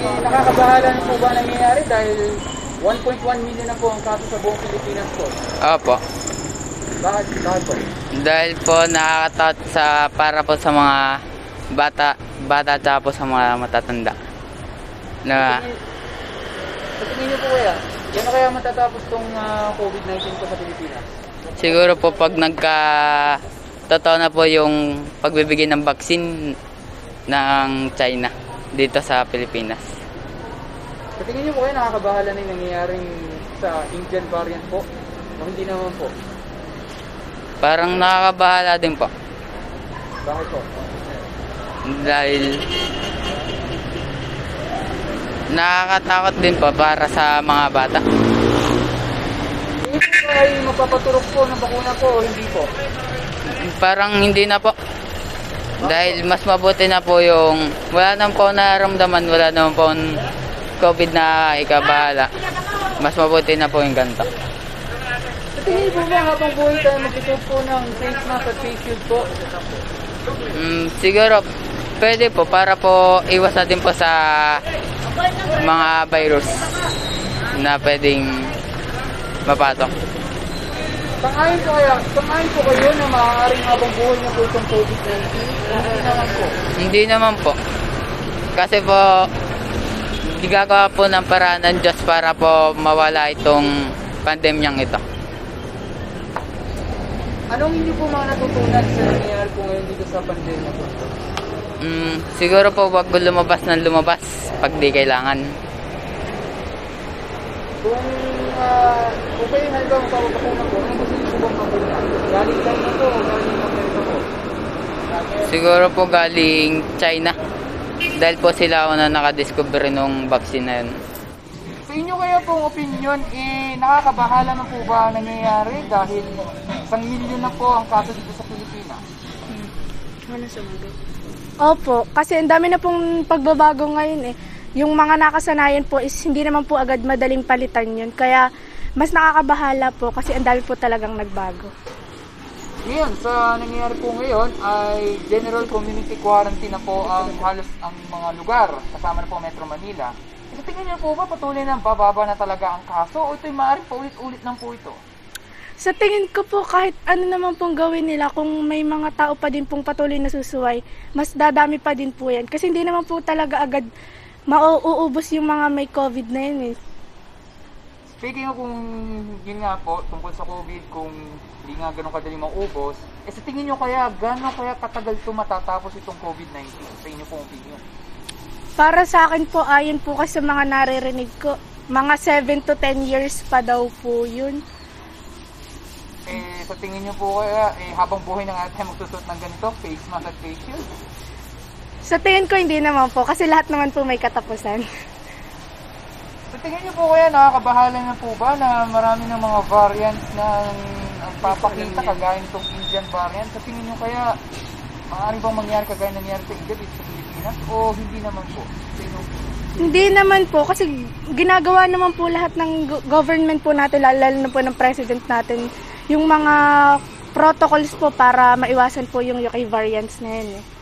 Nakakabahala na po ba nangyayari dahil 1.1 million na po ang kaso sa buong Pilipinas po? Opo. Bakit po? Dahil po nakakatakot para po sa mga bata at po sa mga matatanda. Sa tingin niyo po kaya, yan na kaya matatapos tong COVID-19 po sa Pilipinas? Siguro po pag totoo na po yung pagbibigay ng vaccine ng China dito sa Pilipinas. Sa tingin niyo po kaya nakakabahala na yung nangyayaring sa Indian variant po? O hindi naman po? Parang nakakabahala din po. Bakit po? Dahil nakakatakot din po para sa mga bata. Hindi po ay mapapaturok po ng bakuna po o hindi po? Parang hindi na po. Dahil mas mabuti na po yung wala naman po nararamdaman, wala naman po COVID na ikabahala. Mas mabuti na po yung ganito. Sa tingin po ba habang buhay tayo magsusuot po ng face mask at face shield po? Siguro pwede po para po iwas na din po sa mga virus na pwedeng mapatok. Sangayon po kayo na maaaring habang buhay na po itong COVID-19? Hindi naman po. Hindi naman po. Kasi po gagawa po ng paraan ng Diyos para po mawala itong pandemyang ito. Anong hindi po mga natutunan sa nangyayari po ngayon dito sa pandemya po? Siguro po wag lumabas ng lumabas pag di kailangan. Kung kayo halimbawa magpapakuna po, ano gusto niyo po bang pakuna? Galing China po o galing Amerika po? Siguro po galing China. Dahil po sila ako na nakadiscover nung vaccine na yun. Sa inyo kaya pong opinion, nakakabahala na po ba ang nangyayari dahil 1 milyon na po ang kaso dito sa Pilipinas? Opo, kasi ang dami na pong pagbabago ngayon eh. Yung mga nakasanayan po is hindi naman po agad madaling palitan yun. Kaya mas nakakabahala po kasi ang dami po talagang nagbago. Ngayon, sa nangyayari po ngayon ay general community quarantine na po ang halos ang mga lugar. Kasama na po Metro Manila. Sa tingin niyo po ba patuloy na bababa na talaga ang kaso o ito'y maaaring paulit-ulit lang po ito? Sa tingin ko po kahit ano naman pong gawin nila, kung may mga tao pa din pong patuloy na susuway, mas dadami pa din po yan. Kasi hindi naman po talaga agad mauubos yung mga may COVID na yun eh. Speaking of kung yun nga po, tungkol sa COVID, kung hindi nga ganun kadali maubos, sa tingin nyo kaya, gano'n kaya katagal ito matatapos itong COVID-19 sa inyo pong opinion? Para sa akin po, ayon po kasi sa mga naririnig ko, mga 7 to 10 years pa daw po yun. Sa tingin nyo po kaya, habang buhay na nga tayo magsusot ng ganito, face mask at face shield? Sa tingin ko hindi naman po, kasi lahat naman po may katapusan. Sa tingin nyo po kaya, nakakabahala na po ba na marami ng mga variants na nagpapakita kagaya nitong Indian variant? Sa tingin nyo kaya, maaari bang mangyari kagaya nangyari sa India dito sa Pilipinas o hindi naman po? Hindi naman po, kasi ginagawa naman po lahat ng government po natin, lalo na po ng president natin, yung mga protocols po para maiwasan po yung UK variants na yun eh.